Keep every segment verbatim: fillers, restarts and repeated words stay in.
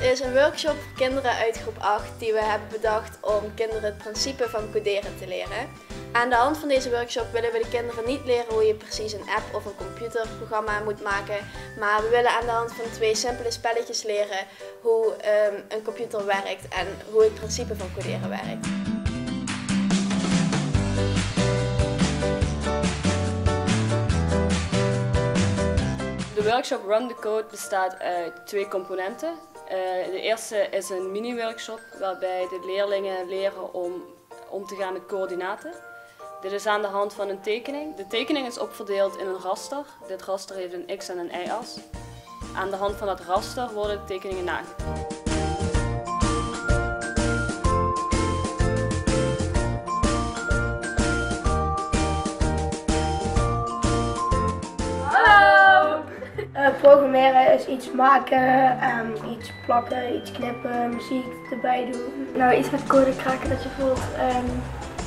is een workshop voor kinderen uit groep acht die we hebben bedacht om kinderen het principe van coderen te leren. Aan de hand van deze workshop willen we de kinderen niet leren hoe je precies een app of een computerprogramma moet maken, maar we willen aan de hand van twee simpele spelletjes leren hoe um, een computer werkt en hoe het principe van coderen werkt. De workshop Run the Code bestaat uit twee componenten. Uh, de eerste is een mini-workshop waarbij de leerlingen leren om om te gaan met coördinaten. Dit is aan de hand van een tekening. De tekening is opverdeeld in een raster. Dit raster heeft een x- en een y-as. Aan de hand van dat raster worden de tekeningen nagekomen. Uh, programmeren is iets maken, um, iets plakken, iets knippen, muziek erbij doen. Nou, iets met code kraken dat je voelt, um,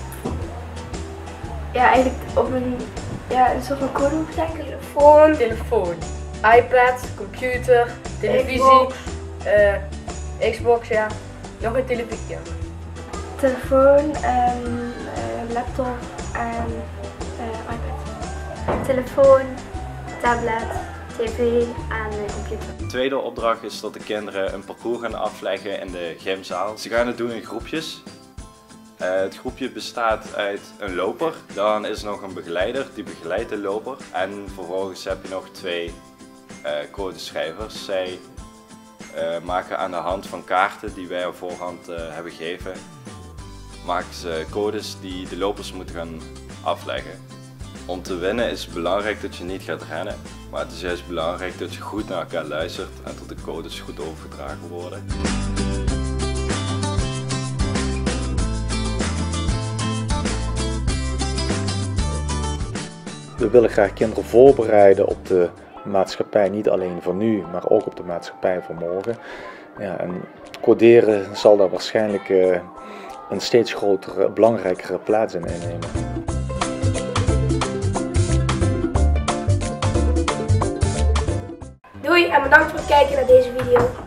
ja, eigenlijk op een, ja, een soort van code moet denken. Telefoon, telefoon, iPad, computer, televisie, Xbox, uh, Xbox ja, nog een televisie. Telefoon, um, uh, laptop en uh, iPad. Telefoon, tablet, tv en de computer. De tweede opdracht is dat de kinderen een parcours gaan afleggen in de gymzaal. Ze gaan het doen in groepjes. Uh, het groepje bestaat uit een loper, dan is er nog een begeleider die begeleidt de loper. En vervolgens heb je nog twee uh, codeschrijvers. Zij uh, maken aan de hand van kaarten die wij op voorhand uh, hebben gegeven, maken ze codes die de lopers moeten gaan afleggen. Om te winnen is het belangrijk dat je niet gaat rennen, maar het is juist belangrijk dat je goed naar elkaar luistert en dat de codes goed overgedragen worden. We willen graag kinderen voorbereiden op de maatschappij, niet alleen van nu, maar ook op de maatschappij van morgen. Ja, en coderen zal daar waarschijnlijk uh, een steeds grotere, belangrijkere plaats in innemen. Doei en bedankt voor het kijken naar deze video.